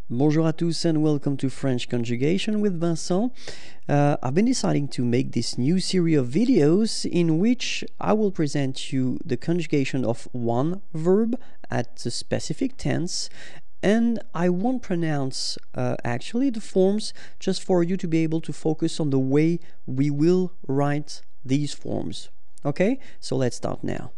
Bonjour à tous and welcome to French Conjugation with Vincent. I've been deciding to make this new series of videos in which I will present you the conjugation of one verb at a specific tense, and I won't pronounce actually the forms, just for you to be able to focus on the way we will write these forms. Okay, so let's start now.